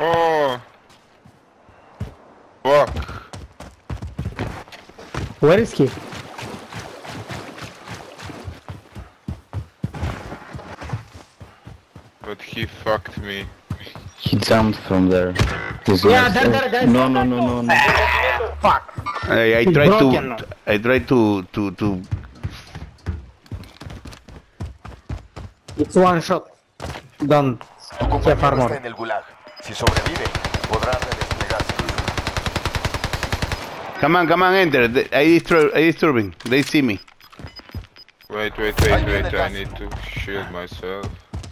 Oh. Fuck. Where is he? But he fucked me. He jumped from there. He's Yeah, next. that guy. No. Fuck. I He's tried broken. to. I tried to. It's one shot. Don't Tu have compañero armor. está en el gulag. Si sobrevive, podrá redesplegarse. Come on, enter. I disturbing. They see me. Wait. I need to shield myself.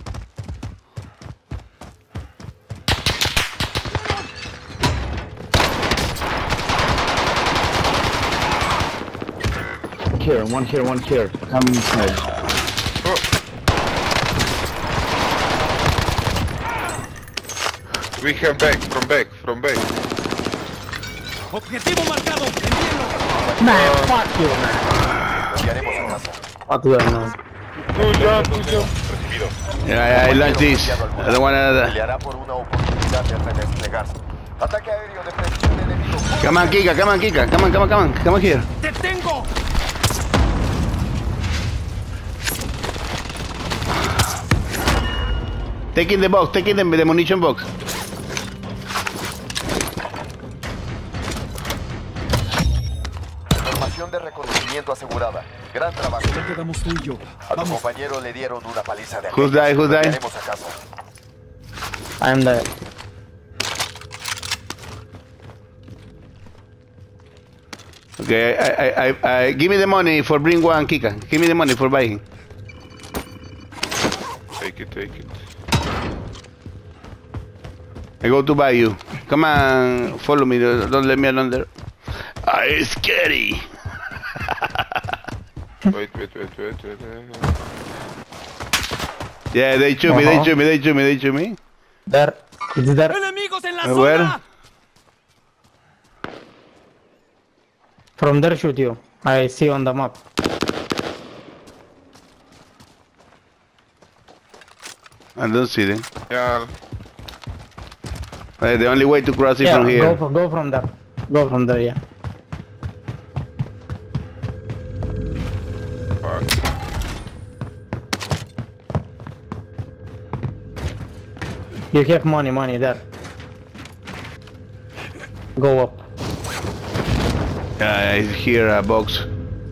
One here. Come inside. Oh. We have from back. Objetivo marcado. Envíenlo. Man, fuck you, man. Lo enviaremos a casa. What do I know? Good job. Recibido. Yeah, I launched this. I don't wanna. Peleará por una oportunidad de redesplegarse. Ataque aéreo de precisión enemigo. Come on, Kika. Come on here. ¡Te tengo! Taking the box. Taking the munition box. Información de reconocimiento asegurada. Gran trabajo. Ya quedamos tú y yo. A tu Vamos. compañero le dieron una paliza de Who's die? Lo enviaremos a casa. I'm there. Okay, I give me the money for bring one, Kika. Give me the money for buying. Take it. I go to buy you. Come on, follow me. Don't let me alone there. It's scary. Wait. Yeah, they shoot me. There. It's there. ¡Enemigos en la Where? zona! From there shoot you. I see on the map. I don't see them. Yeah. The only way to cross it from here. Go from there. Go from there, yeah. Fuck. You have money there. Go up. I hear a box.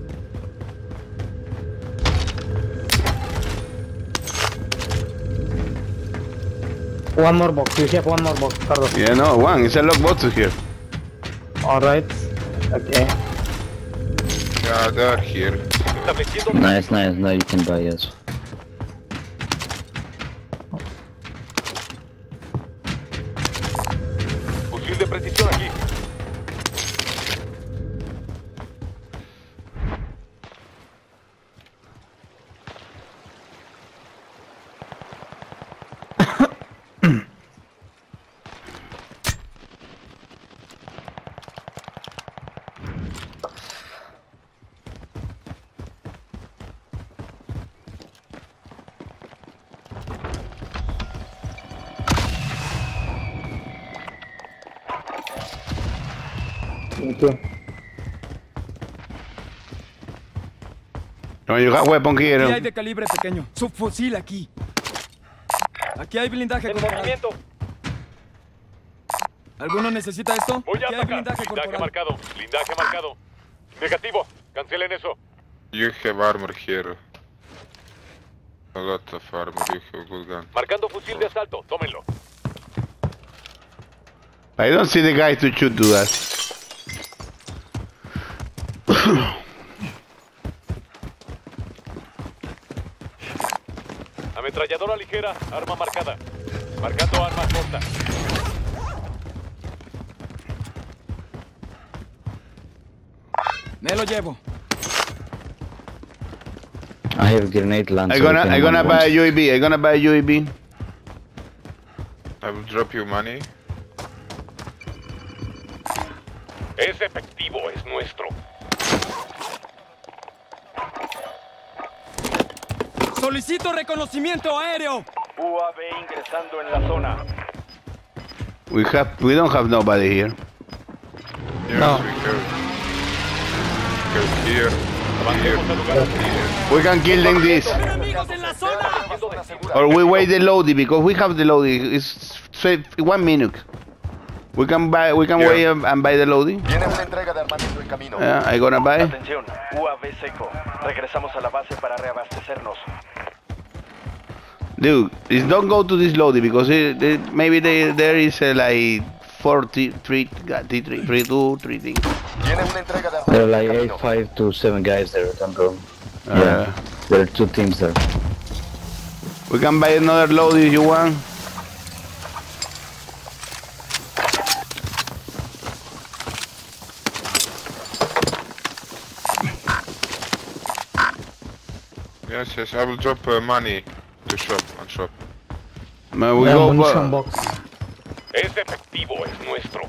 One more box. You have one more box, Carlos. Yeah, no, one. It's a lock box here. Alright. Okay. Yeah, they're here. Nice. Now you can buy us. Fusil de precisión aquí. Thank you. No, you got weapon Aquí hay here. de calibre pequeño. Subfusil aquí. Aquí hay blindaje corporal. ¿Alguno necesita esto? Voy a Aquí hay atacar. blindaje corporal. Blindaje marcado. Negativo. Cancelen eso. You have armor here. A lot of armor. You have good gun. Marcando fusil de asalto. Tómenlo. I don't see the guy to shoot to us. Ametralladora ligera. Arma marcada. Marcando arma corta. Me lo llevo. I have grenade launcher. I gonna buy a UAV. I gonna buy a UAV. I will drop you money. Ese efectivo es nuestro. Solicito reconocimiento aéreo. UAV ingresando en la zona. We don't have nobody here. Yes, No. we have. Here. Avancemos al lugar. We can kill them this. ¡Enemigos en la zona! Or we wait the loading because we have the loading. It's 1 minute. We can Yeah. wait and buy the loading. Tiene una entrega de armamento en camino. I gonna buy. Atención, UAV seco. Regresamos a la base para reabastecernos. Dude, don't go to this loading because maybe there is like 43, 32, 3 things. Tiene una entrega de There are armamento like en 8, camino. 5 to 7 guys there, don't go. Yeah, there are 2 teams there. We can buy another loading if you want. Yes, I will drop money to shop, on shop. We Yeah, go. munition box. Ese efectivo es nuestro.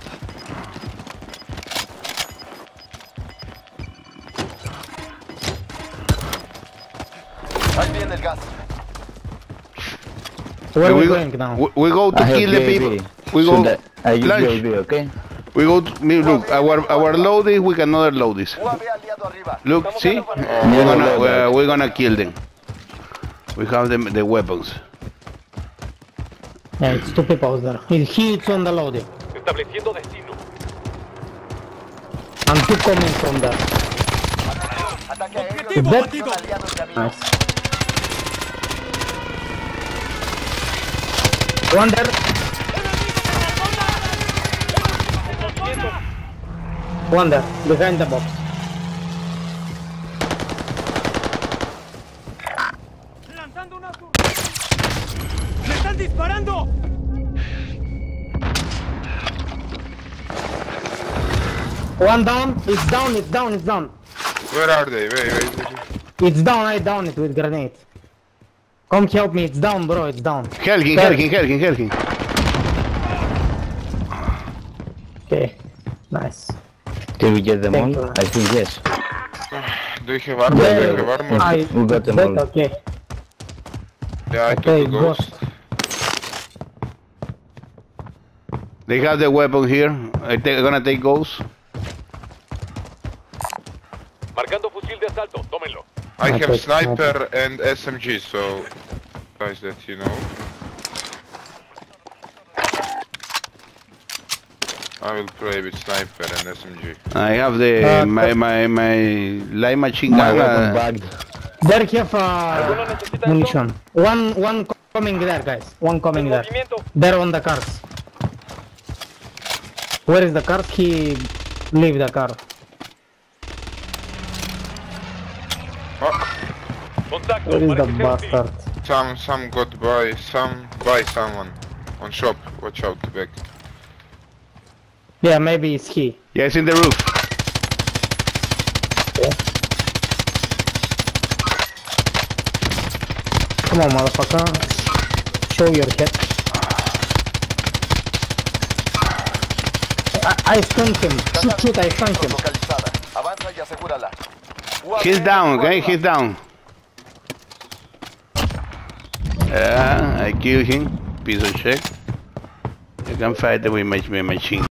Ahí viene el gas. Where we we go, going now? we go to I have kill the UAV. people. We So go. that, I use lunch. UAV, okay? We go. Look, our loading. We can another load this. UAV aliado arriba. Look, see? We're gonna kill them. We have the weapons. Yeah, it's 2 people there. He's on the loading. Estableciendo destino. And 2 coming from there. Ataque aéreo. Objetivo That- batido. Aliado en camino. Nice. One there. One there, behind the box. ¡Lanzando una... ¡Me están disparando! One down, it's down, it's down, it's down. Where are they? Wait. It's down, I down it with grenade. Come help me, it's down bro, it's down. Helking. Okay, nice. Did we get them Thank all? you. I think yes. Do you have armor? Yeah, Do you have armor? We got them all. Okay. Yeah, I Okay, took a ghost. They have the weapon here. They're gonna take ghosts. Marcando fusil de asalto. Tómenlo. I have Okay, sniper and SMG, so guys that you know. I will play with sniper and SMG. I have the my light machine My gun. weapon bagged. There have munition. One coming there guys, one coming there. There on the cars. Where is the car? He leave the car. Contacto. Where is the Parece ser hostil. bastard? Some got by someone on shop. Watch out back. Yeah, maybe it's he. Yeah, it's in the roof. Come on, motherfucker. Show your head. I stunned him. Shoot, I stunned him. Localizada. Avanza y asegúrala. UAV He's down, okay? arriba. He's down. Yeah, I killed him. Piece of shit. You can fight with my machine.